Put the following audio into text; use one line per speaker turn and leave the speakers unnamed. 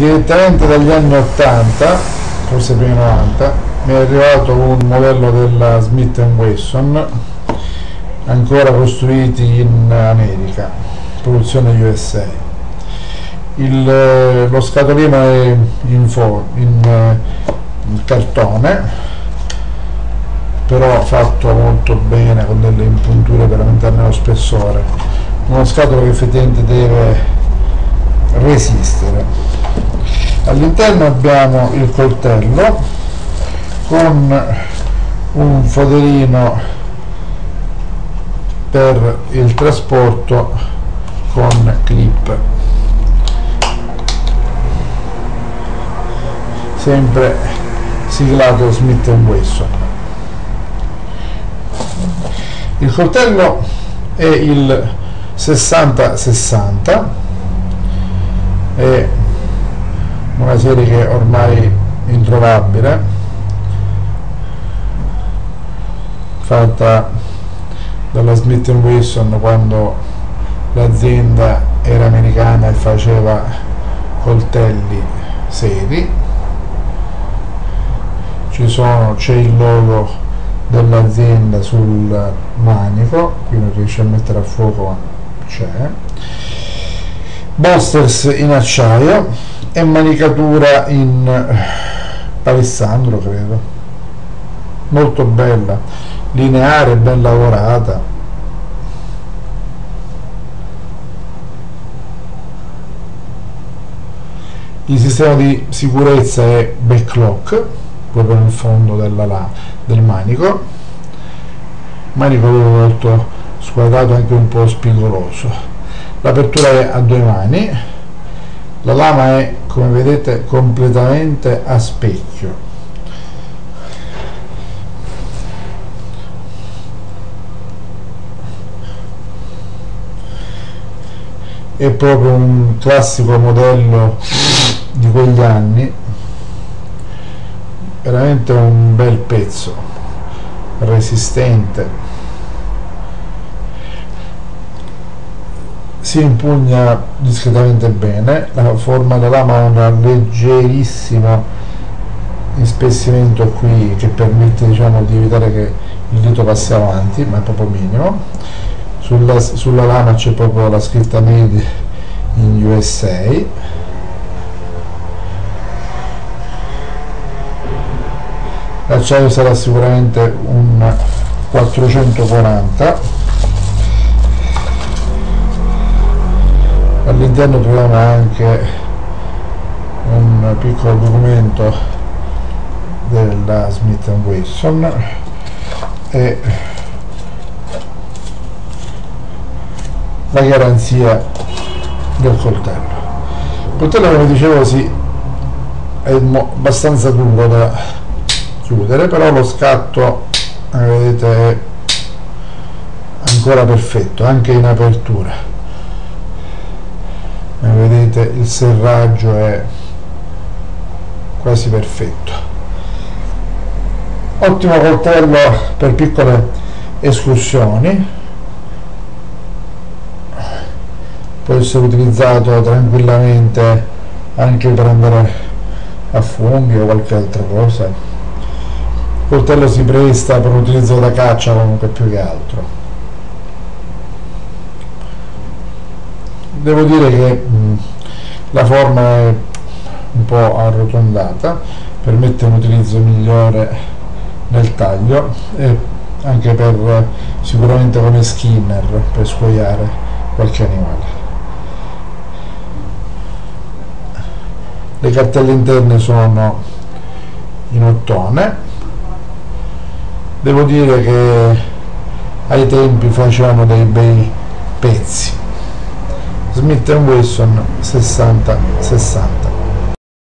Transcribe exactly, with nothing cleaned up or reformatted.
Direttamente dagli anni ottanta, forse prima novanta, mi è arrivato un modello della Smith and Wesson, ancora costruiti in America, produzione U S A. Il, lo scatolino è in, for, in, in cartone, però fatto molto bene, con delle impunture per aumentarne lo spessore. Uno scatolo che effettivamente deve resistere. All'interno abbiamo il coltello con un foderino per il trasporto con clip, sempre siglato Smith and Wesson. Il coltello è il sessanta sessanta, è una serie che è ormai introvabile, fatta dalla Smith and Wesson quando l'azienda era americana e faceva coltelli seri. Ci sono, c'è il logo dell'azienda sul manico, qui non riesce a mettere a fuoco ma c'è, bolsters in acciaio e manicatura in palissandro, credo, molto bella, lineare, ben lavorata. Il sistema di sicurezza è backlock, proprio nel fondo della, del manico, manico molto squadrato, anche un po' spigoloso. L'apertura è a due mani, la lama è, come vedete, completamente a specchio. È proprio un classico modello di quegli anni, veramente un bel pezzo, resistente, si impugna discretamente bene, la forma della lama ha un leggerissimo ispessimento qui che permette, diciamo, di evitare che il dito passi avanti, ma è proprio minimo. Sulla, sulla lama c'è proprio la scritta Made in U S A. L'acciaio sarà sicuramente un quattrocentoquaranta. All'interno troviamo anche un piccolo documento della Smith and Wesson e la garanzia del coltello. Il coltello, come dicevo, sì, è abbastanza duro da chiudere, però lo scatto, come vedete, è ancora perfetto, anche in apertura. Come vedete, il serraggio è quasi perfetto. Ottimo coltello per piccole escursioni, può essere utilizzato tranquillamente anche per andare a funghi o qualche altra cosa. Il coltello si presta per l'utilizzo da caccia, comunque, più che altro. Devo dire che mh, la forma è un po' arrotondata, permette un utilizzo migliore nel taglio e anche per, sicuramente come skinner, per scuoiare qualche animale. Le cartelle interne sono in ottone. Devo dire che ai tempi facevano dei bei pezzi. Smith and Wesson sessanta sessanta.